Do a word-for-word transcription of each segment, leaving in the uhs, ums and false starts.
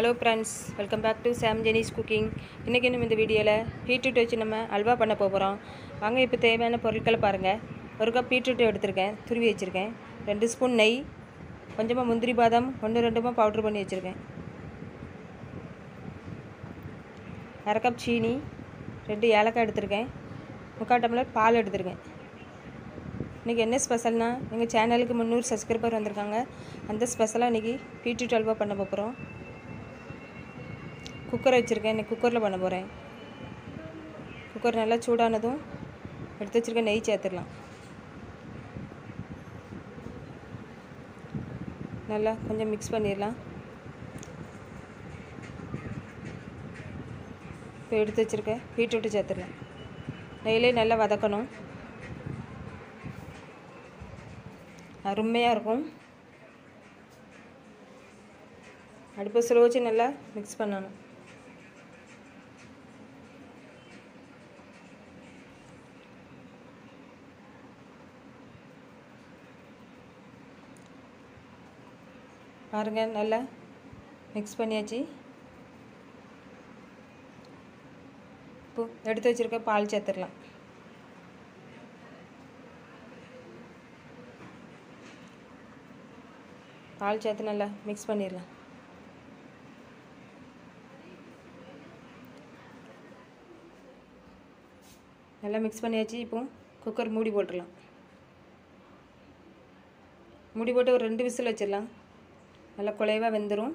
Hello friends, welcome back to Sam Jenis cooking. இன்றைக்கி நம்ம இந்த வீடியோவில் பீட்ரூட் வச்சு நம்ம அல்வா பண்ண போகிறோம். வாங்க இப்போ தேவையான பொருட்களை பாருங்கள். ஒரு கப் பீட்ரூட் எடுத்திருக்கேன், துருவி வச்சுருக்கேன். ரெண்டு ஸ்பூன் நெய், கொஞ்சமாக முந்திரி பாதாம் ஒன்று ரெண்டுமா பவுட்ரு பண்ணி வச்சுருக்கேன். அரை கப் சீனி, ரெண்டு ஏலக்காய் எடுத்திருக்கேன். முக்கால் டம்ளர் பால் எடுத்திருக்கேன். இன்றைக்கி என்ன ஸ்பெஷல்னால், எங்கள் சேனலுக்கு முந்நூறு சப்ஸ்கிரைபர் வந்திருக்காங்க. அந்த ஸ்பெஷலாக இன்றைக்கி பீட்ரூட் அல்வா பண்ண போகிறோம். குக்கரை வச்சுருக்கேன், இன்றைக்கி குக்கரில் பண்ண போகிறேன். குக்கர் நல்லா சூடானதும் எடுத்து வச்சுருக்க நெய் சேர்த்துடலாம். நல்லா கொஞ்சம் மிக்ஸ் பண்ணிடலாம். இப்போ எடுத்து வச்சுருக்க பீட்ரூட்டு சேர்த்துடலாம். நெய்யிலே நல்லா வதக்கணும், அருமையாக இருக்கும். அடுப்பு ஸ்லோ வச்சு நல்லா மிக்ஸ் பண்ணணும். பாருங்கள், நல்லா மிக்ஸ் பண்ணியாச்சு. இப்போ எடுத்து வச்சுருக்க பால் சேர்த்துடலாம். பால் சேர்த்து நல்லா மிக்ஸ் பண்ணிடலாம். நல்லா மிக்ஸ் பண்ணியாச்சு. இப்போ குக்கர் மூடி போட்டுடலாம். மூடி போட்டு ஒரு ரெண்டு விசில் வச்சிடலாம். நல்லா குழைவாக வெந்துடும்.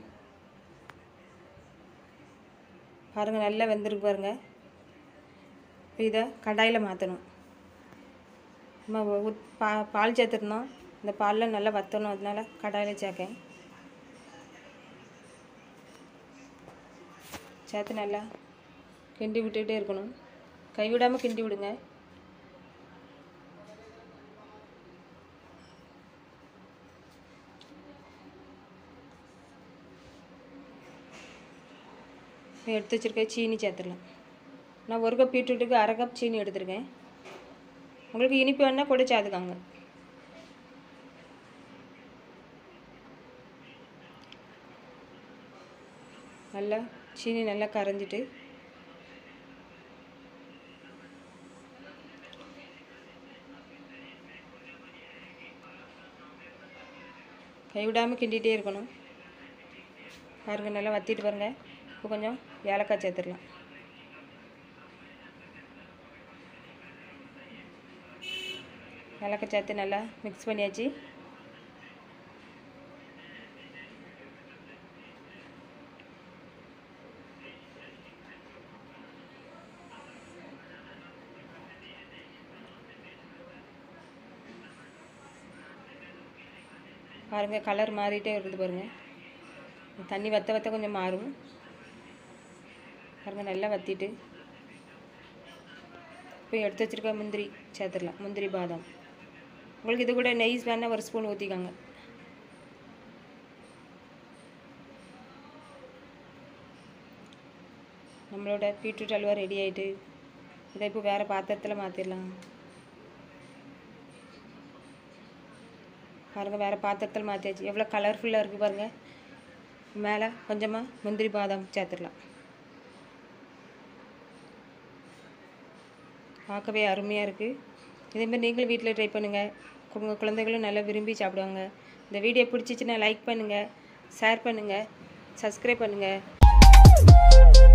பாருங்கள், நல்லா வெந்துருக்கு பாருங்கள். இப்போ இதை கடாயில் மாற்றணும். நம்ம பா பால் சேர்த்துருந்தோம், இந்த பாலில் நல்லா வற்றணும். அதனால கடாயில் சேர்க்கேன். சேர்த்து நல்லா கிண்டி விட்டுகிட்டே இருக்கணும். கைவிடாமல் கிண்டி விடுங்க. எடுத்து வச்சுருக்க சீனி சேர்த்துடலாம். நான் ஒரு கப் பீட்ரூட்டுக்கு அரை கப் சீனி எடுத்துருக்கேன். உங்களுக்கு இனிப்பு வேணால் கூட சேர்த்துக்காங்க. நல்லா சீனி நல்லா கரைஞ்சிட்டு கைவிடாமல் கிண்டிகிட்டே இருக்கணும். பாருங்கள், நல்லா வற்றிட்டு பாருங்கள். இப்போ கொஞ்சம் ஏலக்காய் சேர்த்துடலாம். ஏலக்காய் சேர்த்து நல்லா மிக்ஸ் பண்ணியாச்சு. பாருங்கள், கலர் மாறிட்டே வருது பாருங்கள். தண்ணி வற்ற வற்ற கொஞ்சம் மாறும். பாருங்கள், நல்லா வற்றிட்டு இப்போ எடுத்து வச்சுருக்க முந்திரி சேர்த்துடலாம். முந்திரி பாதாம். உங்களுக்கு இது கூட நெய் வேணால் ஒரு ஸ்பூன் ஊற்றிக்காங்க. நம்மளோட பீட்ரூட் அல்வா ரெடி ஆகிட்டு. இதை இப்போ வேறு பாத்திரத்தில் மாற்றிடலாம். பாருங்கள், வேறு பாத்திரத்தில் மாற்றியாச்சு. எவ்வளோ கலர்ஃபுல்லாக இருக்குது பாருங்கள். மேலே கொஞ்சமாக முந்திரி பாதாம் சேர்த்துடலாம். பார்க்கவே அருமையாக இருக்குது. இதேமாதிரி நீங்களும் வீட்டில் ட்ரை பண்ணுங்கள். உங்கள் குழந்தைகளும் நல்லா விரும்பி சாப்பிடுவாங்க. இந்த வீடியோ பிடிச்சிச்சின்னா லைக் பண்ணுங்கள், ஷேர் பண்ணுங்கள், சப்ஸ்கிரைப் பண்ணுங்கள்.